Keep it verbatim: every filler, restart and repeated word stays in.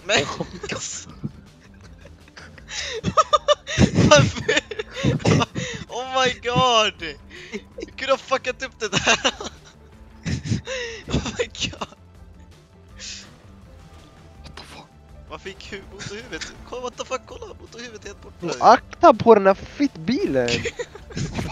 Men... Varför? Oh my god! Du kunde ha fuckat upp det där! Oh my god! What the fuck? Varför gick hu- motorhuvudet? Kolla, what the fuck, kolla! Motorhuvudet helt borta! Akta på den här fittbilen!